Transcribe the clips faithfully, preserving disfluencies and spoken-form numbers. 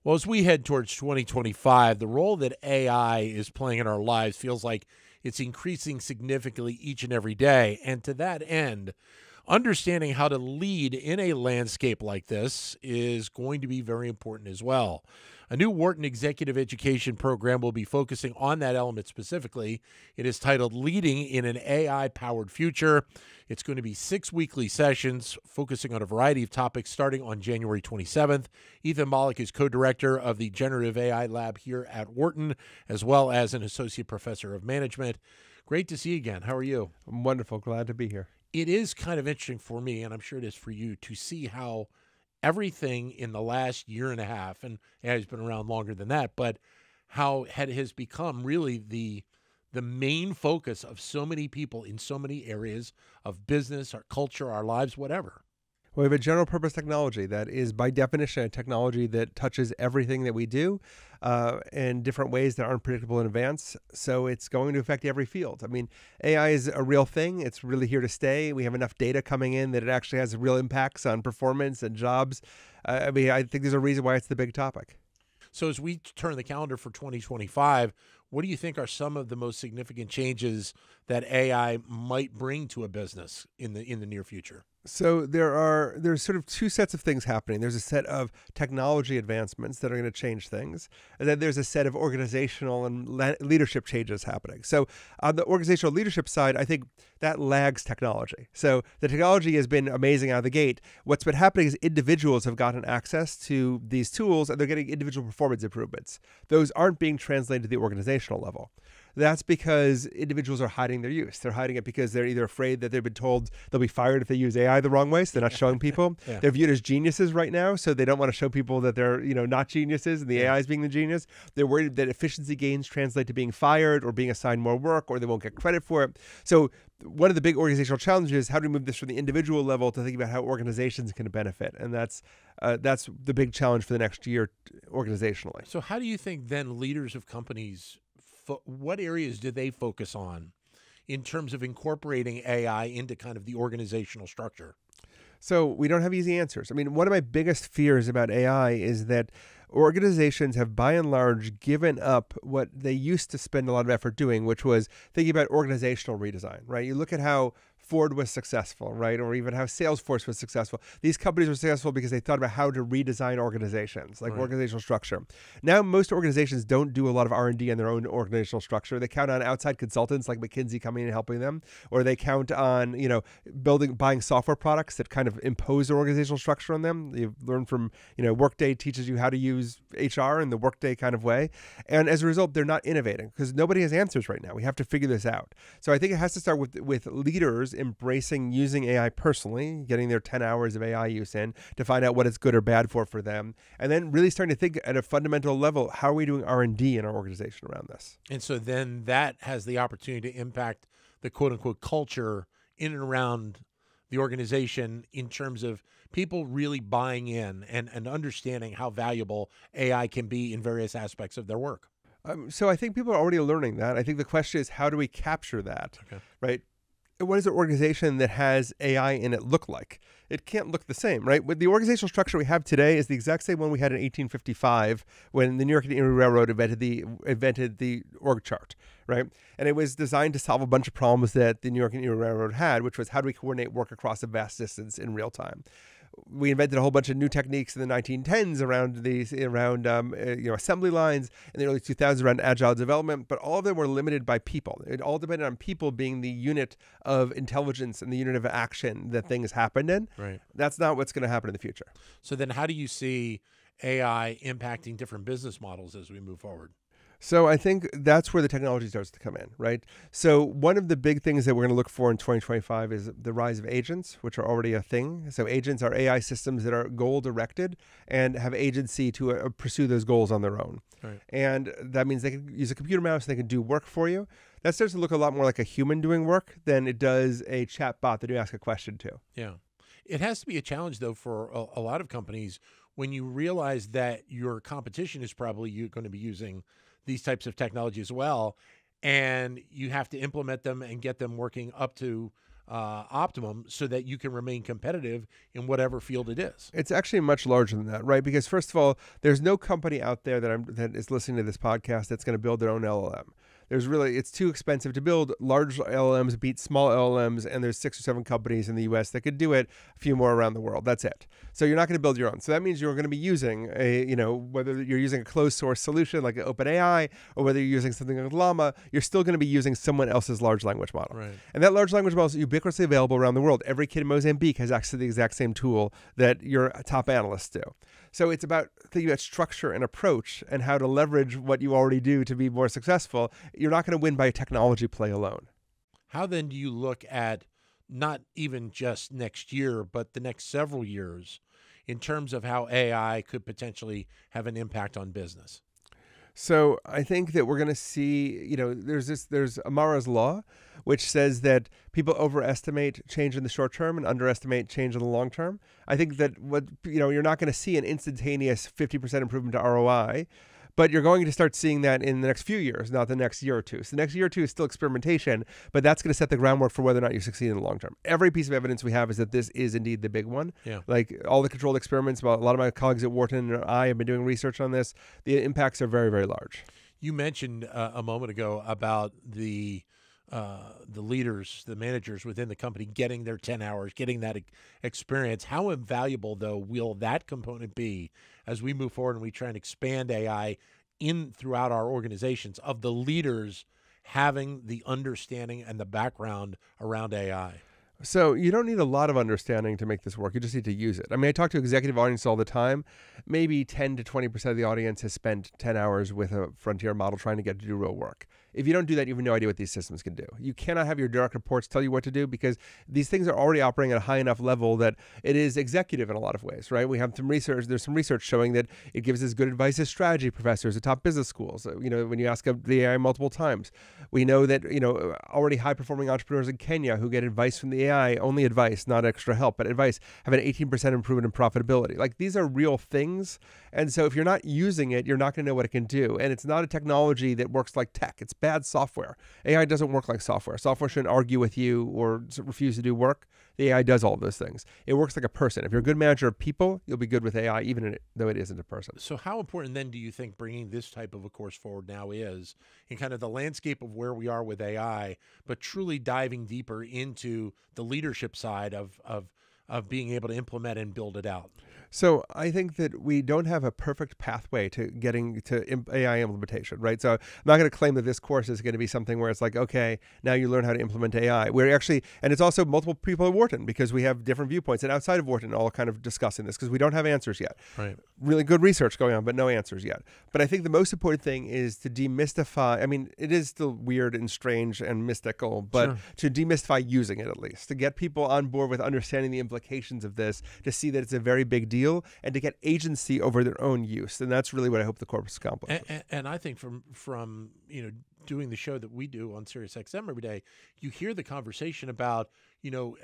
Well, as we head towards twenty twenty-five, the role that A I is playing in our lives feels like it's increasing significantly each and every day. And to that end, understanding how to lead in a landscape like this is going to be very important as well. A new Wharton executive education program will be focusing on that element specifically. It is titled Leading in an A I-Powered Future. It's going to be six weekly sessions focusing on a variety of topics starting on January twenty-seventh. Ethan Mollick is co-director of the Generative A I Lab here at Wharton, as well as an associate professor of management. Great to see you again. How are you? I'm wonderful. Glad to be here. It is kind of interesting for me, and I'm sure it is for you, to see how everything in the last year and a half, and A I has been around longer than that, but how it has become really the the main focus of so many people in so many areas of business, our culture, our lives, whatever. We have a general purpose technology that is by definition a technology that touches everything that we do uh, in different ways that aren't predictable in advance. So it's going to affect every field. I mean, A I is a real thing. It's really here to stay. We have enough data coming in that it actually has real impacts on performance and jobs. Uh, I mean, I think there's a reason why it's the big topic. So as we turn the calendar for twenty twenty-five, what do you think are some of the most significant changes that A I might bring to a business in the in the near future? So there are there's sort of two sets of things happening. There's a set of technology advancements that are going to change things, and then there's a set of organizational and le- leadership changes happening. So on the organizational leadership side, I think that lags technology. So the technology has been amazing out of the gate. What's been happening is individuals have gotten access to these tools, and they're getting individual performance improvements. Those aren't being translated to the organizational level. That's because individuals are hiding their use. They're hiding it because they're either afraid that they've been told they'll be fired if they use A I the wrong way, so they're not showing people. Yeah. They're viewed as geniuses right now, so they don't want to show people that they're, you know, not geniuses and the yeah. A I is being the genius. They're worried that efficiency gains translate to being fired or being assigned more work, or they won't get credit for it. So one of the big organizational challenges is how do we move this from the individual level to think about how organizations can benefit, and that's uh, that's the big challenge for the next year organizationally. So how do you think then leaders of companies, what areas do they focus on in terms of incorporating A I into kind of the organizational structure? So we don't have easy answers. I mean, one of my biggest fears about A I is that organizations have by and large given up what they used to spend a lot of effort doing, which was thinking about organizational redesign, right? You look at how Ford was successful, right? Or even how Salesforce was successful. These companies were successful because they thought about how to redesign organizations, like right. organizational structure. Now, most organizations don't do a lot of R and D on their own organizational structure. They count on outside consultants like McKinsey coming in and helping them, or they count on, you know, building, buying software products that kind of impose their organizational structure on them. You've learned from, you know, Workday teaches you how to use H R in the Workday kind of way. And as a result, they're not innovating because nobody has answers right now. We have to figure this out. So I think it has to start with, with leaders embracing using A I personally, getting their ten hours of A I use in to find out what it's good or bad for for them, and then really starting to think at a fundamental level, how are we doing R and D in our organization around this? And so then that has the opportunity to impact the quote-unquote culture in and around the organization in terms of people really buying in and, and understanding how valuable A I can be in various aspects of their work. Um, so I think people are already learning that. I think the question is, how do we capture that, okay. right? What does an organization that has A I in it look like? It can't look the same, right? With the organizational structure we have today is the exact same one we had in eighteen fifty-five when the New York and Erie Railroad invented the invented the org chart, right? And it was designed to solve a bunch of problems that the New York and Erie Railroad had, which was how do we coordinate work across a vast distance in real time? We invented a whole bunch of new techniques in the nineteen tens around these around um, uh, you know assembly lines in the early two thousands around agile development, but all of them were limited by people. It all depended on people being the unit of intelligence and the unit of action that things happened in. Right. That's not what's going to happen in the future. So then how do you see A I impacting different business models as we move forward? So I think that's where the technology starts to come in, right? So one of the big things that we're going to look for in twenty twenty-five is the rise of agents, which are already a thing. So agents are A I systems that are goal-directed and have agency to uh, pursue those goals on their own. Right. And that means they can use a computer mouse and they can do work for you. That starts to look a lot more like a human doing work than it does a chat bot that you ask a question to. Yeah. It has to be a challenge, though, for a, a lot of companies when you realize that your competition is probably you, going to be using these types of technology as well, and you have to implement them and get them working up to uh, optimum so that you can remain competitive in whatever field it is. It's actually much larger than that, right? Because first of all, there's no company out there that I'm that is listening to this podcast that's going to build their own L L M. There's really, it's too expensive to build. Large L L Ms beat small L L Ms, and there's six or seven companies in the U S that could do it, a few more around the world. That's it. So you're not going to build your own. So that means you're going to be using a, you know, whether you're using a closed source solution like OpenAI, or whether you're using something like Llama, you're still going to be using someone else's large language model. Right. And that large language model is ubiquitously available around the world. Every kid in Mozambique has access to the exact same tool that your top analysts do. So it's about thinking about structure and approach and how to leverage what you already do to be more successful. You're not going to win by a technology play alone. How then do you look at not even just next year, but the next several years in terms of how A I could potentially have an impact on business? So I think that we're going to see, you know, there's this, there's Amara's law, which says that people overestimate change in the short term and underestimate change in the long term. I think that what, you know, you're not going to see an instantaneous fifty percent improvement to R O I, but you're going to start seeing that in the next few years, not the next year or two. So the next year or two is still experimentation, but that's going to set the groundwork for whether or not you succeed in the long term. Every piece of evidence we have is that this is indeed the big one. Yeah. Like all the controlled experiments, well, a lot of my colleagues at Wharton and I have been doing research on this. The impacts are very, very large. You mentioned uh, a moment ago about the uh, the leaders, the managers within the company getting their ten hours, getting that e- experience. How invaluable, though, will that component be as we move forward and we try and expand A I in throughout our organizations, of the leaders having the understanding and the background around A I? So you don't need a lot of understanding to make this work. You just need to use it. I mean, I talk to executive audience all the time. Maybe ten to twenty percent of the audience has spent ten hours with a frontier model trying to get to do real work. If you don't do that, you have no idea what these systems can do. You cannot have your direct reports tell you what to do, because these things are already operating at a high enough level that it is executive in a lot of ways, right? We have some research, there's some research showing that it gives us good advice as strategy professors at top business schools. You know, when you ask the A I multiple times, we know that, you know, already high performing entrepreneurs in Kenya who get advice from the A I, only advice, not extra help, but advice, have an eighteen percent improvement in profitability. Like, these are real things. And so if you're not using it, you're not going to know what it can do. And it's not a technology that works like tech. It's bad software. A I doesn't work like software. Software shouldn't argue with you or refuse to do work. The A I does all of those things. It works like a person. If you're a good manager of people, you'll be good with A I, even though it isn't a person. So how important then do you think bringing this type of a course forward now is in kind of the landscape of where we are with A I, but truly diving deeper into the leadership side of, of, of being able to implement and build it out? So I think that we don't have a perfect pathway to getting to A I implementation, right? So I'm not going to claim that this course is going to be something where it's like, okay, now you learn how to implement A I. We're actually, and it's also multiple people at Wharton, because we have different viewpoints, and outside of Wharton all kind of discussing this, because we don't have answers yet. Right. Really good research going on, but no answers yet. But I think the most important thing is to demystify. I mean, it is still weird and strange and mystical, but Sure. to demystify using it, at least, to get people on board with understanding the implications of this, to see that it's a very big deal, and to get agency over their own use. And that's really what I hope the course accomplishes. And, and, and I think from, from, you know, doing the show that we do on Sirius X M every day, you hear the conversation about, you know,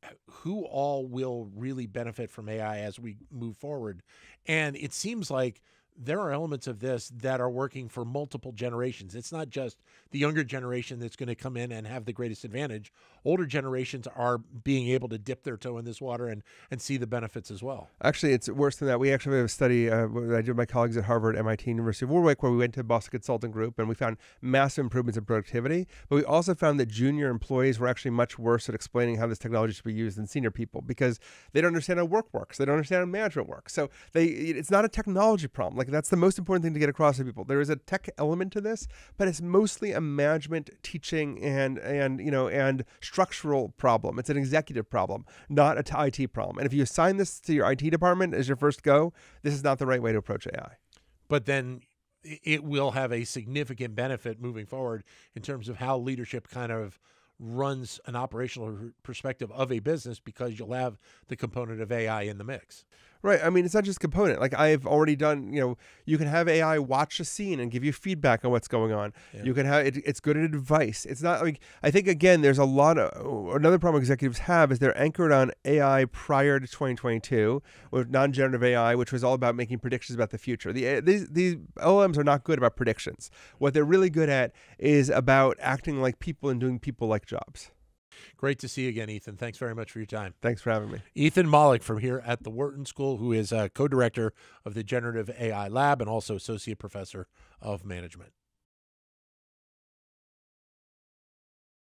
who all will really benefit from A I as we move forward. And it seems like there are elements of this that are working for multiple generations. It's not just the younger generation that's going to come in and have the greatest advantage. Older generations are being able to dip their toe in this water and, and see the benefits as well. Actually, it's worse than that. We actually have a study uh, that I did with my colleagues at Harvard, M I T, University of Warwick, where we went to Boston Consulting Group, and we found massive improvements in productivity. But we also found that junior employees were actually much worse at explaining how this technology should be used than senior people, because they don't understand how work works. They don't understand how management works. So they, it's not a technology problem. Like, that's the most important thing to get across to people. There is a tech element to this, but it's mostly a management, teaching, and and you know and structural problem. It's an executive problem, not a t- I T problem. And if you assign this to your I T department as your first go, this is not the right way to approach A I. But then it will have a significant benefit moving forward in terms of how leadership kind of runs an operational perspective of a business, because you'll have the component of A I in the mix. Right. I mean, it's not just component. Like, I've already done, you know, you can have A I watch a scene and give you feedback on what's going on. Yeah. You can have, it, it's good at advice. It's not like, I think, again, there's a lot of, another problem executives have is they're anchored on A I prior to twenty twenty-two with non-generative A I, which was all about making predictions about the future. The, these, these L L Ms are not good about predictions. What they're really good at is about acting like people and doing people-like jobs. Great to see you again, Ethan. Thanks very much for your time. Thanks for having me. Ethan Mollick from here at the Wharton School, who is uh, co-director of the Generative A I Lab and also associate professor of management.